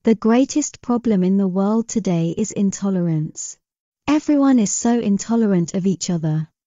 The greatest problem in the world today is intolerance. Everyone is so intolerant of each other.